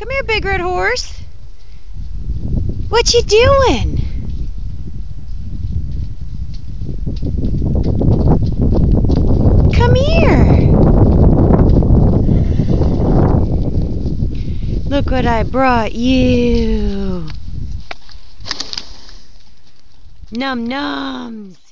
Come here, big red horse. What you doing? Come here. Look what I brought you. Num nums.